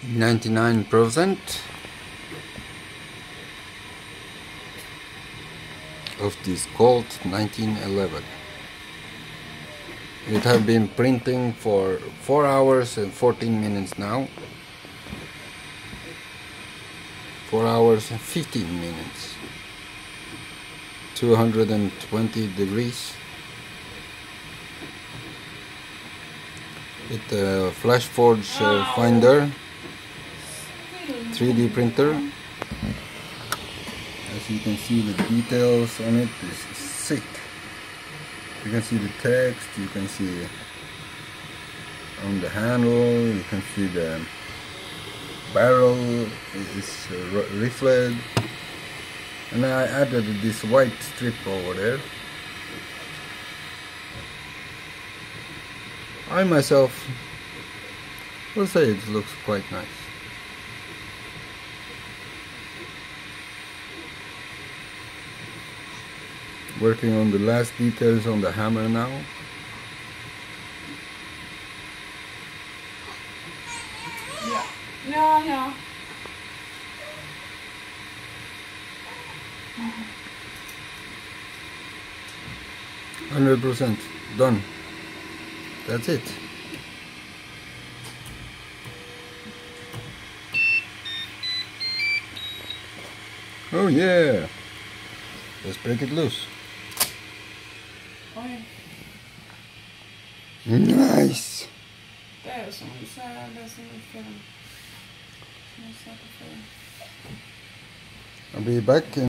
99% of this Colt 1911. It has been printing for 4 hours and 14 minutes now. 4 hours and 15 minutes. 220 degrees. With a FlashForge Finder 3D printer. As you can see, the details on it is sick. You can see the text, you can see on the handle, you can see the barrel is rifled, and I added this white strip over there. I myself will say it looks quite nice. Working on the last details on the hammer now. Ja. 100% done. That's it. Oh yeah. Let's break it loose. Oj, Nice. det är som så här, det är som en film. I'll be back in